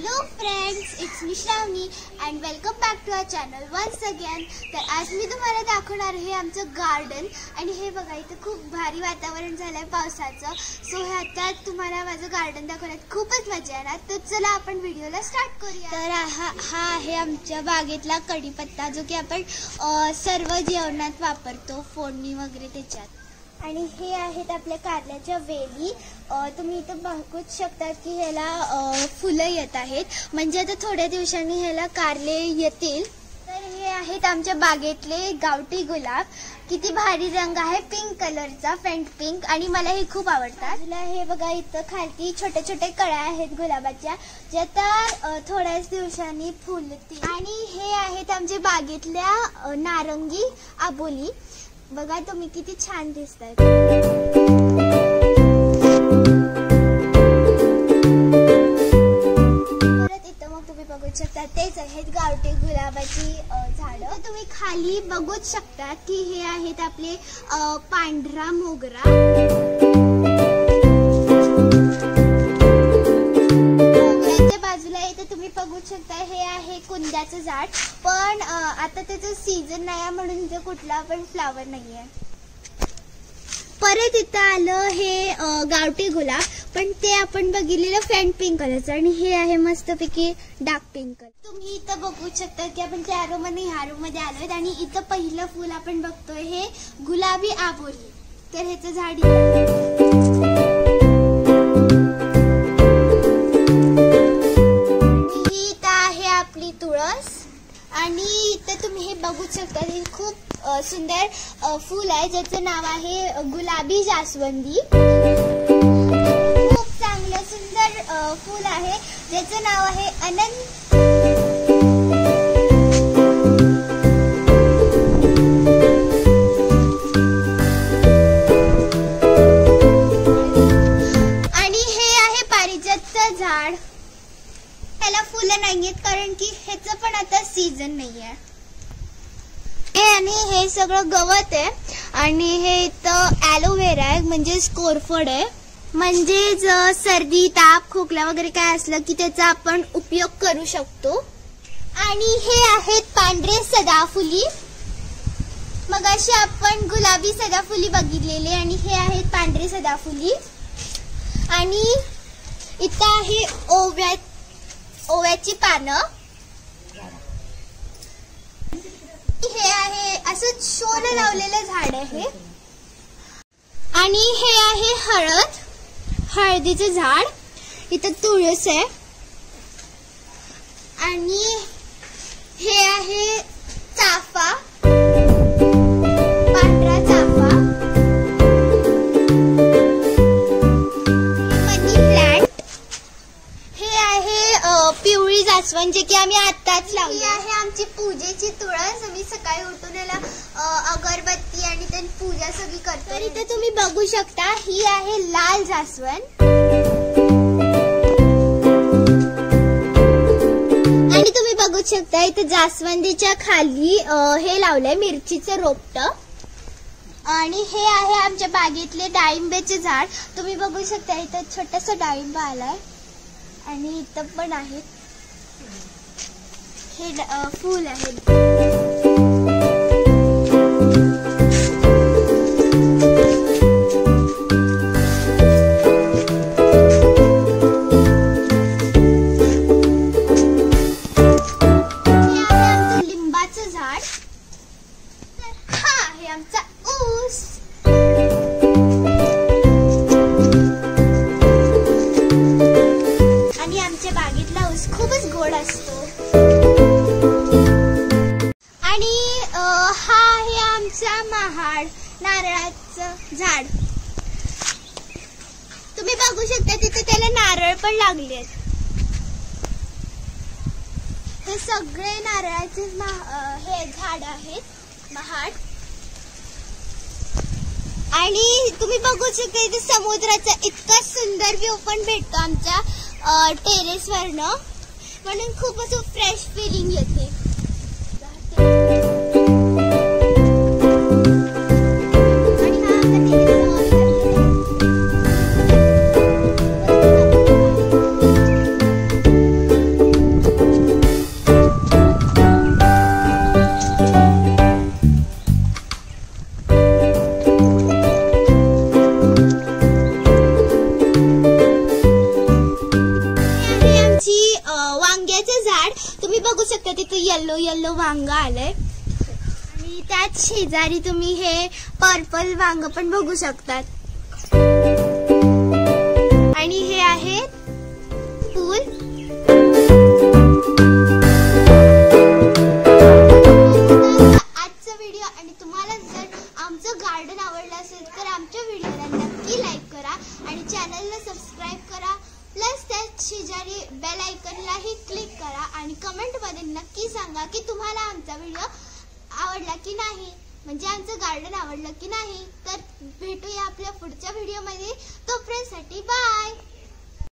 Hello friends, it's me Shravani and welcome back to our channel once again. तर आज मी तुम्हाला दाखवणार आहे आमचं गार्डन. आणि हे बघा, इथं खूप भारी वातावरण झालंय पावसाचं. सो ह्याच्यात तुम्हाला माझं गार्डन दाखवण्यात खूपच मजा येणार. तर चला आपण व्हिडिओला स्टार्ट करूया. तर हा आहे आमच्या बागेतला कढीपत्ता, जो की आपण सर्व जेवणात वापरतो, फोडणी वगैरे त्याच्यात. आणि हे आहेत आपल्या कारल्याच्या वेली. तुम्ही इथं बघूच शकता की ह्याला फुलं येत आहेत, म्हणजे आता थोड्या दिवसांनी ह्याला कारले येतील. तर हे आहेत आमच्या बागेतले गावठी गुलाब. किती भारी रंग आहे, पिंक कलरचा, फेंट पिंक, आणि मला हे खूप आवडतात. हे बघा, इथं खालती छोटे छोटे कळ्या आहेत गुलाबाच्या, ज्या आता थोड्याच दिवसांनी फुलतील. आणि हे आहेत आमच्या बागेतल्या नारंगी आबोली. बघा तुम्ही, किती छान दिसतात. परत इथं मग तुम्ही बघू शकता, तेच आहेत गावठी गुलाबाची झाडं. तुम्ही खाली बघूच शकता की हे आहेत आपले पांढरा मोगरा. तुम्ही बघू शकता, हे आहे कुंद्याचं झाड. पण आता त्याचं सीझन नाही म्हणून इथे कुठला पण फ्लावर नाहीये. परत इथं आलं हे गावठी गुलाब, पण ते आपण बघितलेलं फेंट पिंक कलरचं, आणि हे आहे मस्तपैकी डार्क पिंक कलर. तुम्ही इथं बघू शकता की आपण त्या रूम मध्ये ह्या रूम मध्ये आलोय. आणि इथं पहिलं फुल आपण बघतोय हे गुलाबी आबोली. तर ह्याचं झाड तुळस. आणि इथं तुम्ही हे बघू शकता, हे खूप सुंदर फूल आहे, ज्याचं नाव आहे गुलाबी जास्वंदी. खूप चांगलं सुंदर फूल आहे, ज्याचं नाव आहे अनंत. आणि हे आहे पारिजातचं झाड. त्याला फुलं नाहीयेत कारण की ह्याचं पण आता सीझन नाहीये. आणि हे सगळं गवत आहे. आणि हे इथं ॲलोवेरा आहे, म्हणजे कोरफड आहे, म्हणजे सर्दी, ताप, खोकला वगैरे काय असलं की त्याचा आपण उपयोग करू शकतो. आणि हे आहेत पांढरे सदाफुली. मगाशी आपण गुलाबी सदाफुली बघितलेले, आणि हे आहेत पांढरे सदाफुली. आणि इथं आहे ओव्याची पानं. हे आहे असं शोला लावलेलं झाड आहे. आणि हे आहे हळदीचं झाड. इथं तुळस आहे. आणि हे आहे चाफा, पांढरा चाफा. Money plant. हे आहे पिवळी जास्वंद, जे की आम्ही आताच लावली आहे. आमची पूजेची तुळस. आम्ही सकाळी उठून याला अगरबत्ती आणि त्यांनी पूजा सगळी करतो. तर इथे तुम्ही बघू शकता, ही आहे लाल जास्वंद. आणि तुम्ही बघू शकता, इथे जास्वंदीच्या खाली हे लावलंय मिरचीचं रोपट. आणि हे आहे आमच्या बागेतले डाळिंबाचे झाड. तुम्ही बघू शकता, इथं छोटासा डाळिंब आलाय. आणि इथं पण आहेत हे फूल आहेत. हे आहे आमचं लिंबाचं झाड. हा आहे आमचा ऊस. आमच्या बागेतला ऊस खूपच गोड असतो. आणि हा आहे आमचा महाड, नारळाचं झाड. तुम्ही बघू शकता, तिथे त्याला नारळ पण लागलेत. हे सगळे नारळाचे हे झाड आहेत, महाड. आणि तुम्ही बघू शकता, इथे समुद्राचा इतका सुंदर व्ह्यू पण भेटतो आमच्या टेरेस वरनं, म्हणून खूप असं फ्रेश फिलिंग येते. तुम्ही बघू शकता तिथे येलो येलो वांग आलंय आणि त्याच शेजारी तुम्ही हे पर्पल वांग पण बघू शकतात आणि हे आहे फूल. आजचा व्हिडिओ आणि तुम्हाला जर आमचं गार्डन आवडलं असेल तर आमच्या व्हिडिओला नक्की लाईक करा आणि चॅनलला सबस्क्राईब करा. प्लस त्या शेजारी बेल आयकॉनलाही क्लिक करा आणि कमेंटमध्ये नक्की सांगा की तुम्हाला आमचा व्हिडिओ आवडला की नाही, म्हणजे आमचं गार्डन आवडलं की नाही. तर भेटूया आपल्या पुढच्या व्हिडिओमध्ये. तोपर्यंतसाठी बाय.